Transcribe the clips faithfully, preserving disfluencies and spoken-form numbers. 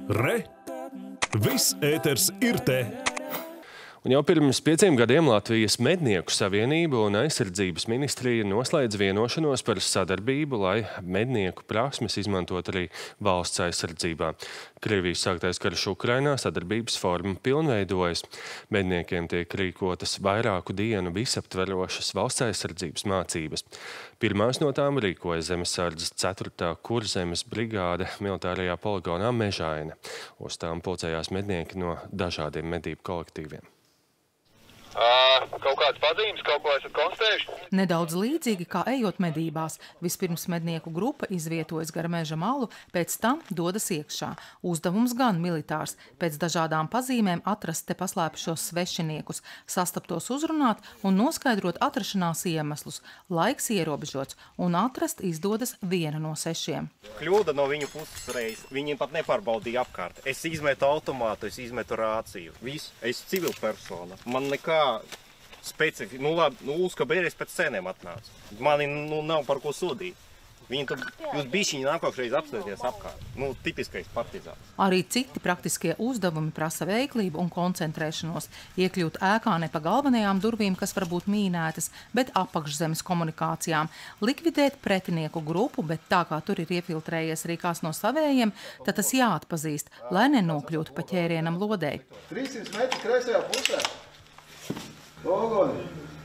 Re! Viss ēters ir te! Un jau pirms pieciem gadiem Latvijas Mednieku savienība un aizsardzības ministrija noslēdz vienošanos par sadarbību, lai mednieku prasmes izmantot arī valsts aizsardzībā. Krievijas sāktais karš Ukrainā sadarbības forma pilnveidojas. Medniekiem tiek rīkotas vairāku dienu visaptverošas valsts aizsardzības mācības. Pirmās no tām rīkoja Zemesardzes ceturtā Kurzemes brigāde militārajā poligonā Mežaina. Uz tām pulcējās mednieki no dažādiem medību kolektīviem. Uh, kaut kādas pazīmes, kaut ko esat konstatējuši? Nedaudz līdzīgi kā ejot medībās. Vispirms mednieku grupa izvietojas gar meža malu, pēc tam dodas iekšā. Uzdevums gan militārs. Pēc dažādām pazīmēm atrast te paslēpušos svešiniekus, sastaptos uzrunāt un noskaidrot atrašanās iemeslus. Laiks ierobežots un atrast izdodas viena no sešiem. Kļūda no viņu puses reiz. Viņi pat nepārbaudīja apkārt. Es izmetu automātu, es izmetu rāciju. Visu. Es civilpersona. Man nekā specifiski, nu labi, nu uzkabēries pēc cēnēm atnāca. Mani nu nav par ko sodīt. Viņi tur, jūs bišķiņi nākošreiz apstāties apkārt. Nu, tipiskais partizāns. Arī citi praktiskie uzdevumi prasa veiklību un koncentrēšanos. Iekļūt ēkā ne pa galvenajām durvīm, kas var būt mīnētas, bet apakšzemes komunikācijām. Likvidēt pretinieku grupu, bet tā kā tur ir iefiltrējies arī kāds no savējiem, tad tas jāatpazīst, lai nenokļūtu pa ķērienam lodei. trīssimt metri kreisajā pusē. Logoni.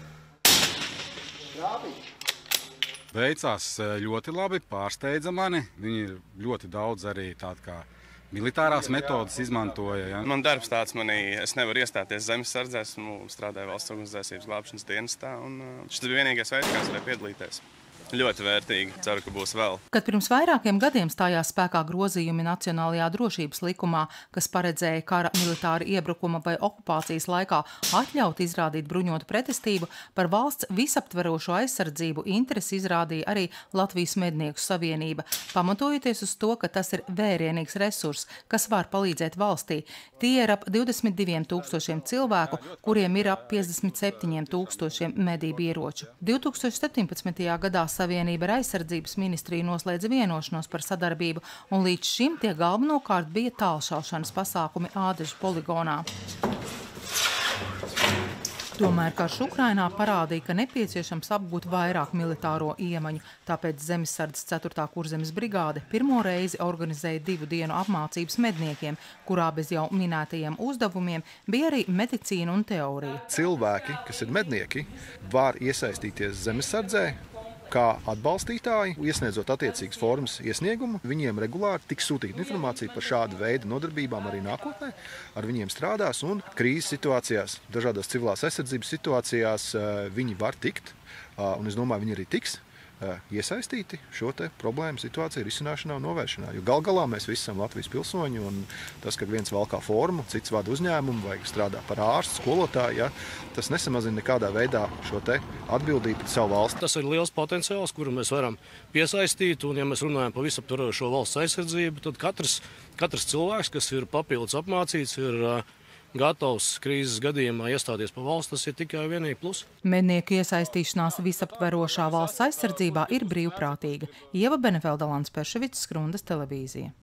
Veicās ļoti labi, pārsteidza mani. Viņi ir ļoti daudz arī tādi kā militārās metodas izmantoja. Ja? Man darbs tāds manī, es nevaru iestāties Zemesardzēs, nu, strādāju valsts ugunsdzēsības glābšanas dienestā, un šis bija vienīgais veids, kā es varēju piedalīties. Ļoti vērtīgi. Ceru, ka būs vēl. Kad pirms vairākiem gadiem stājās spēkā grozījumi Nacionālajā drošības likumā, kas paredzēja kara, militāra iebrukuma vai okupācijas laikā atļaut izrādīt bruņotu pretestību, par valsts visaptverošo aizsardzību interesi izrādīja arī Latvijas Mednieku savienība, pamatojoties uz to, ka tas ir vērienīgs resurss, kas var palīdzēt valstī. Tie ir ap divdesmit diviem tūkstošiem cilvēku, kuriem ir ap piecdesmit septiņiem tūkstošiem medību ieroču. divi tūkstoši septiņpadsmitajā gadā Savienība ar aizsardzības ministriju noslēdza vienošanos par sadarbību, un līdz šim tie galvenokārt bija tālšaušanas pasākumi Ādežu poligonā. Tomēr karš Ukrainā parādīja, ka nepieciešams apgūt vairāk militāro iemaņu, tāpēc Zemesardzes ceturtā Kurzemes brigāde pirmo reizi organizēja divu dienu apmācības medniekiem, kurā bez jau minētajiem uzdevumiem bija arī medicīna un teorija. Cilvēki, kas ir mednieki, var iesaistīties Zemesardzē kā atbalstītāji, iesniedzot attiecīgas formas iesniegumu. Viņiem regulāri tiks sūtīta informācija par šādu veidu nodarbībām arī nākotnē. Ar viņiem strādās un krīzes situācijās, dažādās civilās aizsardzības situācijās viņi var tikt, un es domāju, viņi arī tiks iesaistīti šo te problēmu situāciju risināšanā un novēršanā. Jo gal galā mēs visi esam Latvijas pilsoņi, un tas, ka viens valkā formu, cits vada uzņēmumu vai strādā par ārstu, skolotāju, ja, tas nesamazina nekādā veidā šo te atbildību pret savu valsti. Tas ir liels potenciāls, kuru mēs varam piesaistīt, un ja mēs runājam par visaptverošo valsts aizsardzību, tad katrs, katrs cilvēks, kas ir papildus apmācīts, ir gatavs krīzes gadījumā iestāties pa valsts, tas ir tikai vienīgi plus. Mednieku iesaistīšanās visaptverošā valsts aizsardzībā ir brīvprātīga. Ieva Benefelda, Lants Perševics, Skrundas televīzija.